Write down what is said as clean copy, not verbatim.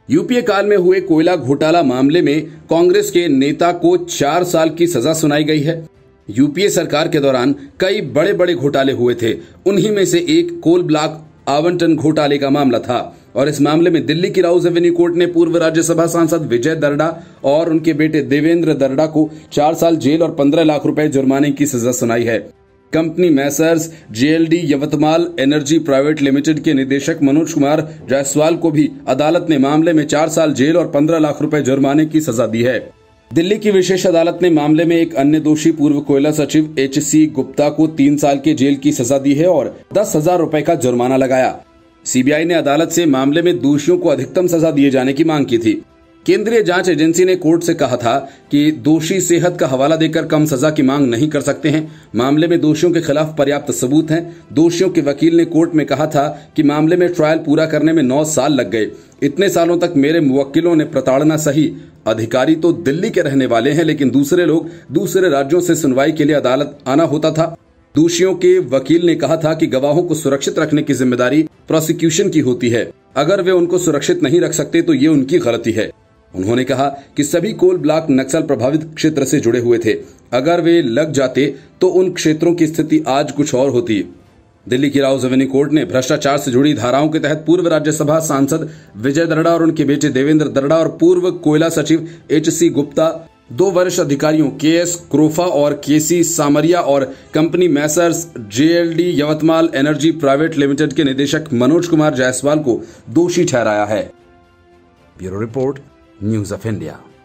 UPA काल में हुए कोयला घोटाला मामले में कांग्रेस के नेता को 4 साल की सजा सुनाई गई है। यूपीए सरकार के दौरान कई बड़े बड़े घोटाले हुए थे। उन्हीं में से एक कोल ब्लॉक आवंटन घोटाले का मामला था और इस मामले में दिल्ली की राउज एवेन्यू कोर्ट ने पूर्व राज्यसभा सांसद विजय दर्डा और उनके बेटे देवेंद्र दर्डा को 4 साल जेल और 15 लाख रुपए जुर्माने की सजा सुनाई है। Company Messrs JLD Yavatmal energy private limited के निदेशक मनोज कुमार जायसवाल को भी अदालत ने मामले में 4 साल जेल और 15 लाख रुपए जुर्माने की सजा दी है। दिल्ली की विशेष अदालत ने मामले में एक अन्य दोषी पूर्व कोयला सचिव एचसी गुप्ता को 3 साल के जेल की सजा दी है और 10,000 रुपए का जुर्माना लगाया। सीबीआई ने अदालत से मामले में दोषियों को अधिकतम सजा दिए जाने की मांग की थी। केंद्रीय जांच एजेंसी ने कोर्ट से कहा था कि दोषी सेहत का हवाला देकर कम सजा की मांग नहीं कर सकते हैं। मामले में दोषियों के खिलाफ पर्याप्त सबूत हैं। दोषियों के वकील ने कोर्ट में कहा था कि मामले में ट्रायल पूरा करने में 9 साल लग गए। इतने सालों तक मेरे मुवक्किलों ने प्रताड़ना सही। अधिकारी तो दिल्ली के रहने वाले हैं, लेकिन दूसरे लोग दूसरे राज्यों से सुनवाई के लिए अदालत आना होता था। दोषियों के वकील ने कहा था कि गवाहों को सुरक्षित रखने की जिम्मेदारी प्रोसिक्यूशन की होती है। अगर वे उनको सुरक्षित नहीं रख सकते तो ये उनकी गलती है। उन्होंने कहा कि सभी कोल ब्लॉक नक्सल प्रभावित क्षेत्र से जुड़े हुए थे। अगर वे लग जाते तो उन क्षेत्रों की स्थिति आज कुछ और होती। दिल्ली की राउज एवेन्यू कोर्ट ने भ्रष्टाचार से जुड़ी धाराओं के तहत पूर्व राज्यसभा सांसद विजय दर्डा और उनके बेटे देवेंद्र दर्डा और पूर्व कोयला सचिव एचसी गुप्ता, 2 वरिष्ठ अधिकारियों केएस क्रोफा और केसी सामरिया और company Messrs JLD Yavatmal energy private limited के निदेशक मनोज कुमार जायसवाल को दोषी ठहराया है। Bureau report, news of India.